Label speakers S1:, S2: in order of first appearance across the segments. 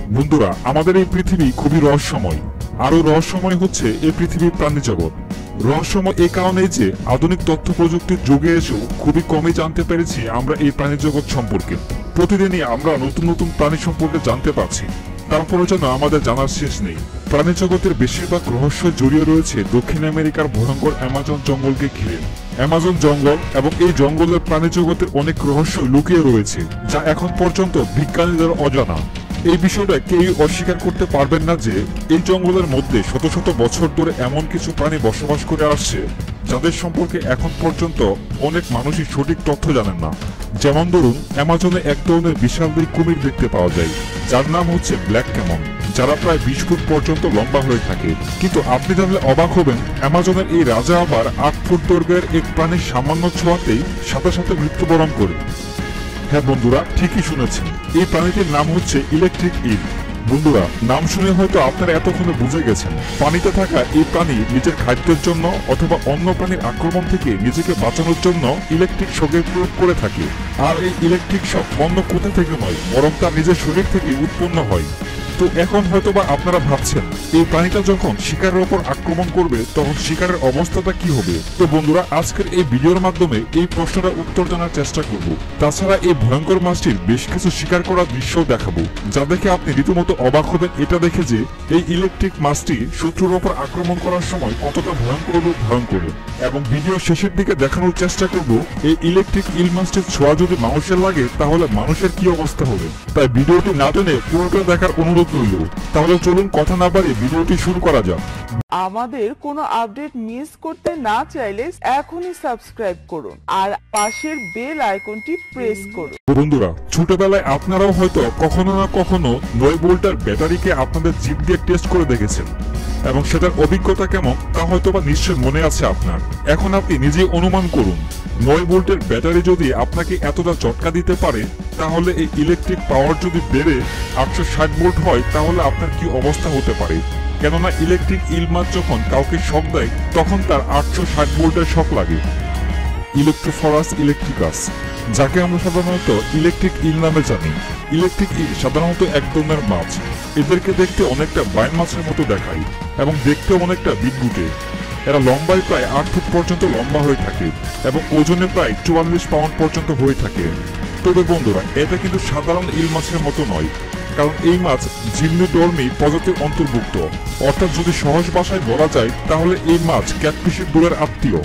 S1: বন্ধুরা, আমাদের এই পৃথিবী খুবই রহস্যময়। আরো রহস্যময় হচ্ছে এই পৃথিবীর প্রাণী জগৎ। রহস্যময় এই কারণেই যে আধুনিক তথ্য প্রযুক্তির যুগে এসেও খুবই কমই জানতে পেরেছি আমরা এই প্রাণী জগৎ সম্পর্কে। প্রতিদিনই আমরা নতুন নতুন প্রাণী সম্পর্কে জানতে পারছি, তারপরে যেন আমাদের জানার শেষ নেই। প্রাণী জগতের বেশিরভাগ রহস্য জড়িয়ে রয়েছে দক্ষিণ আমেরিকার ভয়ঙ্কর অ্যামাজন জঙ্গলকে ঘিরে। অ্যামাজন জঙ্গল এবং এই জঙ্গলের প্রাণী জগতের অনেক রহস্য লুকিয়ে রয়েছে, যা এখন পর্যন্ত বিজ্ঞানীদের অজানা। এই বিষয়টা কেউ অস্বীকার করতে পারবেন না যে এই জঙ্গলের মধ্যে শত শত বছর ধরে এমন কিছু প্রাণী বসবাস করে আসছে যাদের সম্পর্কে এখন পর্যন্ত অনেক মানুষই সঠিক তথ্য জানেন না। যেমন ধরুন, অ্যামাজনে এক ধরনের বিশালদেহী কুমির দেখতে পাওয়া যায়, যার নাম হচ্ছে ব্ল্যাক ক্যামন, যারা প্রায় 20 ফুট পর্যন্ত লম্বা হয়ে থাকে। কিন্তু আপনি জানলে অবাক হবেন, অ্যামাজনের এই রাজা আবার 8 ফুট দৈর্ঘ্যের এক প্রাণীর সামান্য ছোঁয়াতেই সাথে সাথে মৃত্যুবরণ করে। হ্যাঁ বন্ধুরা, ঠিকই শুনেছেন, এই প্রাণীটির নাম হচ্ছে ইলেকট্রিক ইল। বন্ধুরা, নাম শুনে হয়তো আপনারা এতক্ষণে বুঝে গেছেন, পানিতে থাকা এই প্রাণী নিজের খাদ্যের জন্য অথবা অন্য প্রাণীর আক্রমণ থেকে নিজেকে বাঁচানোর জন্য ইলেকট্রিক শকের প্রয়োগ করে থাকে। আর এই ইলেকট্রিক শক অন্য কোথা থেকে নয়, বরং তার নিজের শরীর থেকে উৎপন্ন হয়। তো এখন হয়তোবা আপনারা ভাবছেন, এই প্রাণীটা যখন শিকারের ওপর আক্রমণ করবে তখন শিকারের অবস্থাটা কি হবে? তো বন্ধুরা, আজকের এই ভিডিওর মাধ্যমে এই প্রশ্নটার উত্তর জানার চেষ্টা করব। তাছাড়া এই ভয়ঙ্কর মাছটির বেশ কিছু শিকার করার দৃশ্যও দেখাবো, যা দেখে আপনি রীতিমতো অবাক হবেন এটা দেখে যে এই ইলেকট্রিক মাছটি শত্রুর ওপর আক্রমণ করার সময় কতটা ভয়ঙ্কর। এবং ভিডিও শেষের দিকে দেখানোর চেষ্টা করব এই ইলেকট্রিক ইল মাছটির ছোঁয়া যদি মানুষের লাগে তাহলে মানুষের কি অবস্থা হবে। তাই ভিডিওটি না টেনে পুরোটা দেখার অনুরোধ রইল। তাহলে চলুন কথা না বাড়িয়ে ভিডিওটি শুরু করা যাক।
S2: আমাদের কোনো আপডেট মিস করতে না চাইলে এখনই সাবস্ক্রাইব করুন আর পাশের বেল আইকনটি প্রেস করুন।
S1: বন্ধুরা, ছোটবেলায় আপনারাও হয়তো কখনো না কখনো 9 ভোল্টের ব্যাটারিকে আপনাদের জিভ দিয়ে টেস্ট করে দেখেছেন, এবং সেটার অভিজ্ঞতা কেমন তা হয়তোবা নিশ্চয় মনে আছে আপনার। এখন আপনি নিজেই অনুমান করুন, 9 ভোল্টের ব্যাটারি যদি আপনাকে এতটা ঝটকা দিতে পারে, তাহলে এই ইলেকট্রিক পাওয়ার যদি বেড়ে 860 ভোল্ট হয় তাহলে আপনার কি অবস্থা হতে পারে। কেননা ইলেকট্রিক ইল মাছ যখন কাউকে শক দেয় তখন তার 860 ভোল্টের শক লাগে। ইলেকট্রোফরাস ইলেকট্রিকাস, যাকে আমরা সাধারণত ইলেকট্রিক ইল নামে জানি। ইলেকট্রিক ইল সাধারণত এক ধরনের মাছ। এদেরকে দেখতে অনেকটা বাইন মাছের মতো দেখায় এবং দেখতে অনেকটা বিদ্যুতে। এরা লম্বায় প্রায় 8 ফুট পর্যন্ত লম্বা হয়ে থাকে এবং ওজনে প্রায় 44 পাউন্ড পর্যন্ত হয়ে থাকে। তবে বন্ধুরা, এটা কিন্তু সাধারণ ইল মাছের মতো নয়, কারণ এই মাছ জিমনোডর্মি প্রজাতির অন্তর্ভুক্ত। অর্থাৎ যদি সহজ ভাষায় বলা যায় তাহলে এই মাছ ক্যাটফিশের দূরের আত্মীয়।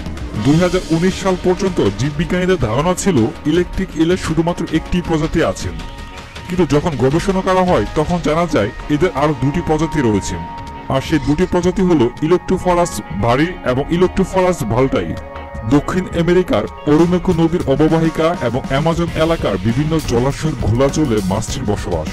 S1: 2019 সাল পর্যন্ত জীববিজ্ঞানীদের ধারণা ছিল ইলেকট্রিক ইলের শুধুমাত্র একটি প্রজাতি আছে, কিন্তু যখন গবেষণা করা হয় তখন জানা যায় এদের আরো 2টি প্রজাতি রয়েছে। আর সেই 2টি প্রজাতি হলো ইলেকট্রোফরাস ভারি এবং ইলেকট্রোফরাস ভাল্টাই। দক্ষিণ আমেরিকার অরুণাকু নদীর অববাহিকা এবং অ্যামাজন এলাকার বিভিন্ন জলাশয়ের ঘোলা জলে মাছটির বসবাস।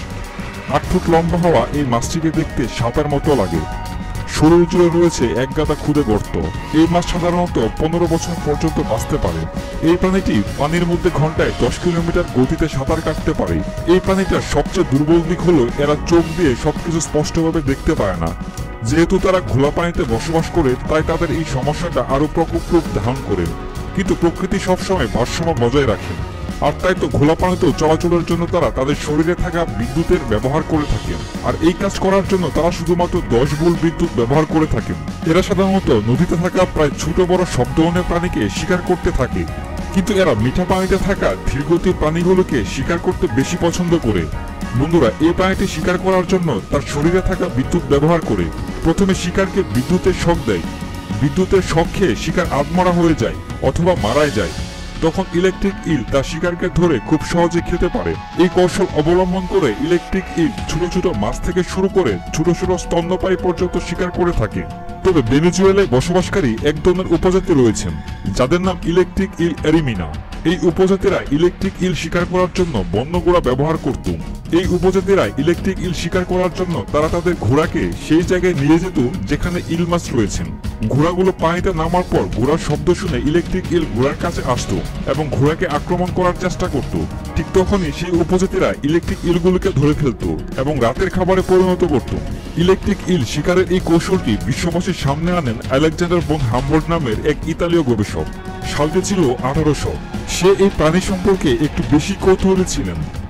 S1: 8 ফুট লম্বা হওয়া এই মাছটিকে দেখতে সাপের মতো লাগে। শরীর জুড়ে রয়েছে এক গাদা ক্ষুদে গর্ত। এই মাছ সাধারণত 15 বছর পর্যন্ত বাঁচতে পারে। এই প্রাণীটি পানির মধ্যে ঘন্টায় 10 কিলোমিটার গতিতে সাঁতার কাটতে পারে। এই প্রাণীটার সবচেয়ে দুর্বল দিক হলো এরা চোখ দিয়ে সবকিছু স্পষ্টভাবে দেখতে পায় না। যেহেতু তারা ঘোলা পানিতে বসবাস করে, তাই তাদের এই সমস্যাটা আরো প্রকোপ রূপ ধারণ করে। কিন্তু প্রকৃতি সবসময় ভারসাম্য বজায় রাখে, আর তাই তো ঘোলা পানিতেও চলাচলের জন্য তারা তাদের শরীরে থাকা বিদ্যুতের ব্যবহার করে থাকে। আর এই কাজ করার জন্য তারা শুধুমাত্র 10 ভোল্ট বিদ্যুৎ ব্যবহার করে থাকে। এরা সাধারণত নদীতে থাকা প্রায় ছোট বড় সব ধরনের প্রাণীকে শিকার করতে থাকে, কিন্তু এরা মিঠা পানিতে থাকা ধীরগতির প্রাণীগুলোকে শিকার করতে বেশি পছন্দ করে। বন্ধুরা, এই প্রাণীটি শিকার করার জন্য তার শরীরে থাকা বিদ্যুৎ ব্যবহার করে। প্রথমে শিকারকে বিদ্যুতের শক দেয়। বিদ্যুতের শক খেয়ে শিকার আধমরা হয়ে যায় অথবা মারাই যায়। তখন ইলেকট্রিক ইল তার শিকারকে ধরে খুব সহজে খেতে পারে। এই কৌশল অবলম্বন করে ইলেকট্রিক ইল ছোট ছোট মাছ থেকে শুরু করে ছোট ছোট স্তন্যপায়ী পর্যন্ত শিকার করে থাকে। তবে ভেনেজুয়েলায় বসবাসকারী এক ধরনের উপজাতি রয়েছেন যাদের নাম ইলেকট্রিক ইল এরিমিনা। এই উপজাতিরা ইলেকট্রিক ইল শিকার করার জন্য বন্য ঘোড়া ব্যবহার করত। এই উপজাতিরা ইলেকট্রিক ইল শিকার করার জন্য তারা তাদের ঘোড়াকে সেই জায়গায় নিয়ে যেত যেখানে ইল মাছ রয়েছেন। ঘোড়াগুলো পানিতে নামার পর ঘোড়ার শব্দ শুনে ইলেকট্রিক ইল ঘোড়ার কাছে আসতো এবং ঘোড়াকে আক্রমণ করার চেষ্টা করত। ঠিক তখনই সেই উপজাতিরা ইলেকট্রিক ইলগুলোকে ধরে ফেলত এবং রাতের খাবারে পরিণত করত। ইলেকট্রিক ইল শিকারের এই কৌশলটি বিশ্ববাসীর সামনে আনেন আলেকজান্ডার ফন হামবোল্ট নামের এক ইতালীয় গবেষক। সালটি ছিল 1800। সে এই প্রাণী সম্পর্কে একটু বেশি কৌতূহলী ছিলেন।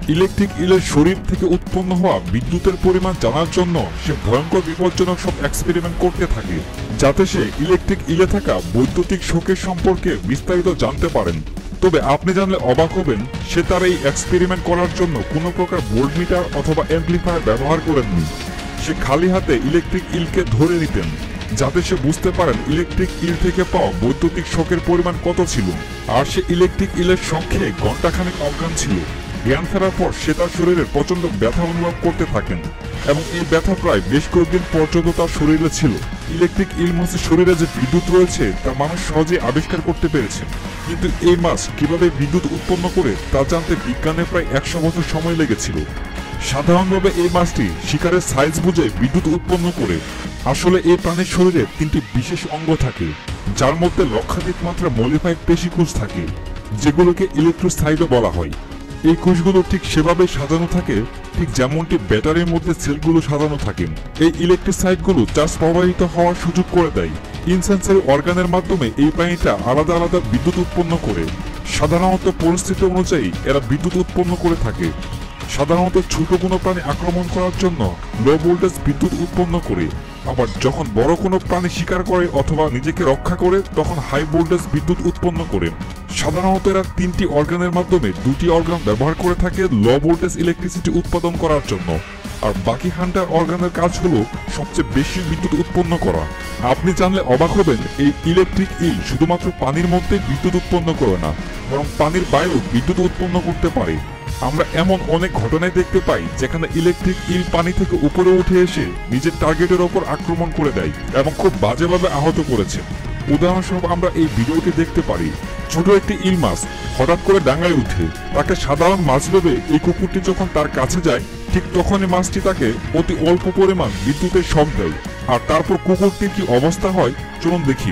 S1: ইলেকট্রিক ইলের শরীর থেকে উৎপন্ন হওয়া বিদ্যুতের পরিমাণ জানার জন্য সে ভয়ঙ্কর বিপজ্জনক সব এক্সপেরিমেন্ট করতে থাকে, যাতে সে ইলেকট্রিক ইলে থাকা বৈদ্যুতিক শোকের সম্পর্কে বিস্তারিত জানতে পারেন। তবে আপনি জানলে অবাক হবেন, সে তার এই এক্সপেরিমেন্ট করার জন্য কোনো প্রকার ভোল্টমিটার অথবা অ্যাম্প্লিফায়ার ব্যবহার করেননি। সে খালি হাতে ইলেকট্রিক ইলকে ধরে নিতেন, যাতে সে বুঝতে পারেন ইলেকট্রিক ইল থেকে পাওয়া বৈদ্যুতিক শকের পরিমাণ কত ছিল। আর সে ইলেকট্রিক ইলের শক খেয়ে ঘণ্টাখানেক অজ্ঞান ছিল। জ্ঞান ফেরার পর সে তার শরীরে প্রচন্ড ব্যথা অনুভব করতে থাকেন এবং এই ব্যথা প্রায় বেশ কয়েকদিন পর্যন্ত তার শরীরে ছিল। ইলেকট্রিক ইল মাছের শরীরে যে বিদ্যুৎ রয়েছে তা মানুষ সহজেই আবিষ্কার করতে পেরেছে, কিন্তু এই মাছ কিভাবে বিদ্যুৎ উৎপন্ন করে তা জানতে বিজ্ঞানের প্রায় 100 বছর সময় লেগেছিল। সাধারণভাবে এই মাছটি শিকারের সাইজ বুঝে বিদ্যুৎ উৎপন্ন করে। আসলে এই প্রাণীর শরীরে 3টি বিশেষ অঙ্গ থাকে, যার মধ্যে লক্ষাধিক মাত্রা মডিফাইড পেশিকোষ থাকে, যেগুলোকে ইলেকট্রোসাইটও বলা হয়। এই কোষগুলো ঠিক সেভাবে সাজানো থাকে, ঠিক যেমনটি ব্যাটারির মধ্যে সেলগুলো সাজানো থাকে। এই ইলেকট্রোসাইটগুলো চার্জ প্রবাহিত হওয়ার সুযোগ করে দেয়। ইনসেন্সারি অর্গানের মাধ্যমে এই প্রাণীটা আলাদা আলাদা বিদ্যুৎ উৎপন্ন করে। সাধারণত পরিস্থিতি অনুযায়ী এরা বিদ্যুৎ উৎপন্ন করে থাকে। সাধারণত ছোট কোনো প্রাণী আক্রমণ করার জন্য লো ভোল্টেজ বিদ্যুৎ উৎপন্ন করে, আবার যখন বড় কোনো প্রাণী শিকার করে অথবা নিজেকে রক্ষা করে তখন হাই ভোল্টেজ বিদ্যুৎ উৎপন্ন করে। সাধারণত এরা 3টি অর্গানের মাধ্যমে 2টি অর্গান ব্যবহার করে থাকে লো ভোল্টেজ ইলেকট্রিসিটি উৎপাদন করার জন্য, আর বাকি হান্টার অর্গানের কাজ হলো সবচেয়ে বেশি বিদ্যুৎ উৎপন্ন করা। আপনি জানলে অবাক হবেন, এই ইলেকট্রিক ইল শুধুমাত্র পানির মধ্যে বিদ্যুৎ উৎপন্ন করে না, বরং পানির বাইরেও বিদ্যুৎ উৎপন্ন করতে পারে। আমরা এমন অনেক ঘটনায় দেখতে পাই যেখানে ইলেকট্রিক ইল পানি থেকে উপরে উঠে এসে নিজের টার্গেটের ওপর আক্রমণ করে দেয় এবং খুব বাজেভাবে আহত করেছে। উদাহরণস্বরূপ আমরা এই ভিডিওটি দেখতে পারি। ছোট একটি ইল মাছ হঠাৎ করে ডাঙায় উঠে, তাকে সাধারণ মাছ ভেবে এই কুকুরটি যখন তার কাছে যায়, ঠিক তখনই মাছটি তাকে অতি অল্প পরিমাণ বিদ্যুতের শক দেয়। আর তারপর কুকুরটির কি অবস্থা হয় চলুন দেখি।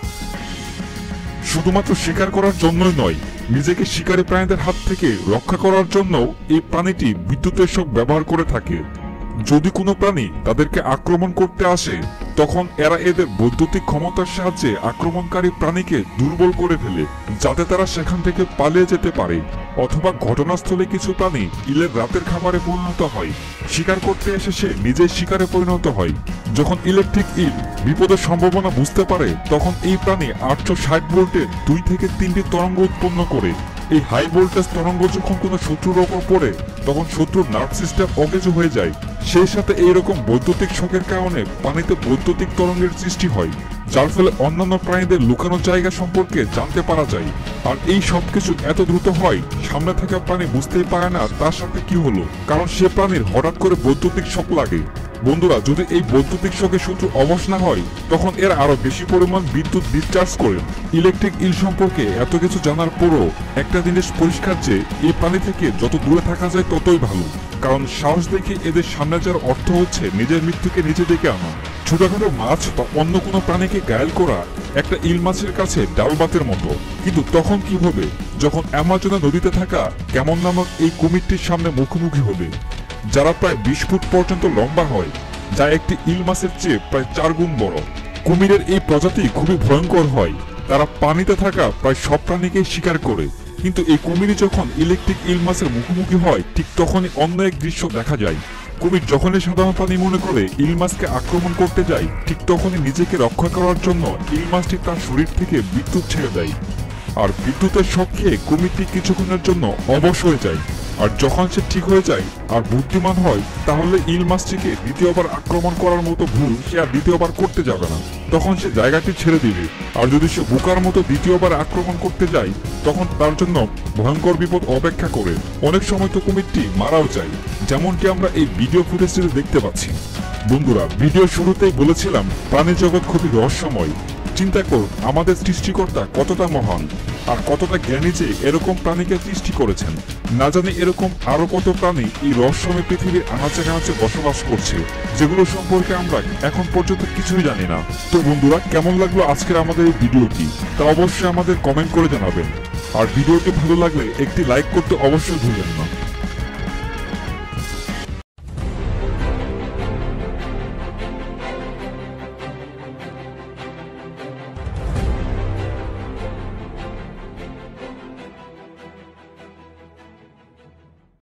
S1: শুধুমাত্র শিকার করার জন্যই নয়, নিজেকে শিকারী প্রাণীদের হাত থেকে রক্ষা করার জন্য এই প্রাণীটি বিদ্যুতের শক ব্যবহার করে থাকে। যদি কোনো প্রাণী তাদেরকে আক্রমণ করতে আসে, তখন এরা এদের বৈদ্যুতিক ক্ষমতার সাহায্যে আক্রমণকারী প্রাণীকে দুর্বল করে ফেলে, যাতে তারা সেখান থেকে পালিয়ে যেতে পারে। অথবা ঘটনাস্থলে কিছু প্রাণী ইলের রাতের খাবারে পরিণত হয়। শিকার করতে এসে সে নিজের শিকারে পরিণত হয়। যখন ইলেকট্রিক ইল বিপদের সম্ভাবনা বুঝতে পারে, তখন এই প্রাণী 860 ভোল্টের 2 থেকে 3টি তরঙ্গ উৎপন্ন করে। এই হাই ভোল্টেজ তরঙ্গ যখন কোনো শত্রুর ওপর পড়ে, তখন শত্রুর নার্ভ সিস্টেম অকেজো হয়ে যায়। সেই সাথে এইরকম বৈদ্যুতিক শকের কারণে পানিতে বৈদ্যুতিক তরঙ্গের সৃষ্টি হয়, যার ফলে অন্যান্য প্রাণীদের লুকানো জায়গা সম্পর্কে জানতে পারা যায়। আর এই সবকিছু এত দ্রুত হয়, সামনে থাকা প্রাণী বুঝতেই পারে না তার সাথে কি হলো, কারণ সে প্রাণীর হঠাৎ করে বৈদ্যুতিক শক লাগে। বন্ধুরা, যদি এই বৈদ্যুতিক শকে শত্রু অবশ না হয়, তখন এরা আরো বেশি পরিমাণ বিদ্যুৎ ডিসচার্জ করে। ইলেকট্রিক ইল সম্পর্কে এত কিছু জানার পরও একটা জিনিস পরিষ্কার যে এই প্রাণী থেকে যত দূরে থাকা যায় ততই ভালো, কারণ সাহস দেখে এদের সামনে যাওয়ার অর্থ হচ্ছে নিজের মৃত্যুকে নিজে ডেকে আনা। ছোটখাটো মাছ বা অন্য কোনো প্রাণীকে ঘায়েল করা একটা ইল মাছের কাছে ডাল ভাতের মতো। কিন্তু তখন কি হবে যখন অ্যামাজনা নদীতে থাকা ক্যামন নামক এই কুমিরটির সামনে মুখোমুখি হবে, যারা প্রায় 20 ফুট পর্যন্ত লম্বা হয়, যা একটি ইল মাছের চেয়ে প্রায় 4 গুণ বড়। কুমিরের এই প্রজাতি খুবই ভয়ঙ্কর হয়। তারা পানিতে থাকা প্রায় সব প্রাণীকেই শিকার করে, কিন্তু এই কুমিরই যখন ইলেকট্রিক ইল মাছের মুখোমুখি হয়, ঠিক তখনই অন্য এক দৃশ্য দেখা যায়। কুমির যখনই সাধারণ প্রাণী মনে করে ইল মাছকে আক্রমণ করতে যায়, ঠিক তখনই নিজেকে রক্ষা করার জন্য ইল মাছটি তার শরীর থেকে বিদ্যুৎ ছেড়ে দেয়। আর বিদ্যুতের শক খেয়ে কুমিরটি কিছুক্ষণের জন্য অবশ হয়ে যায়। আর যখন সে ঠিক হয়ে যায় আর বুদ্ধিমান হয়, তাহলে ইল মাছটিকে দ্বিতীয়বার আক্রমণ করার মতো ভুল সে আর দ্বিতীয়বার করতে যাবে না। তখন সে জায়গাটি ছেড়ে দিবে। আর যদি সে বোকার মতো দ্বিতীয়বার আক্রমণ করতে যায়, তখন তার জন্য ভয়ঙ্কর বিপদ অপেক্ষা করে। অনেক সময় তো কুমিরটি মারাও যায়, যেমনটি আমরা এই ভিডিও ফুটেজটিতে দেখতে পাচ্ছি। বন্ধুরা, ভিডিও শুরুতেই বলেছিলাম প্রাণী জগৎ খুবই রহস্যময়। চিন্তা করুন আমাদের সৃষ্টিকর্তা কতটা মহান আর কতটা জ্ঞানী যে এরকম প্রাণীকে সৃষ্টি করেছেন। না জানি এরকম আরো কত প্রাণী এই রহস্যময় পৃথিবীর আনাচে কানাচে বসবাস করছে, যেগুলো সম্পর্কে আমরা এখন পর্যন্ত কিছুই জানি না। তো বন্ধুরা, কেমন লাগলো আজকের আমাদের এই ভিডিওটি তা অবশ্যই আমাদের কমেন্ট করে জানাবেন। আর ভিডিওটি ভালো লাগলে একটি লাইক করতে অবশ্যই ভুলবেন না।